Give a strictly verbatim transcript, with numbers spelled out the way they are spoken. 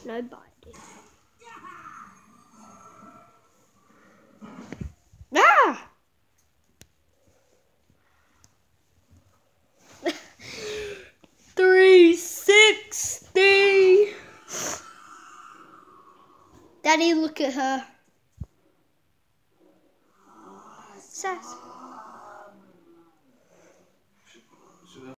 no binding. Ah! three sixty. Daddy, look at her. Sass.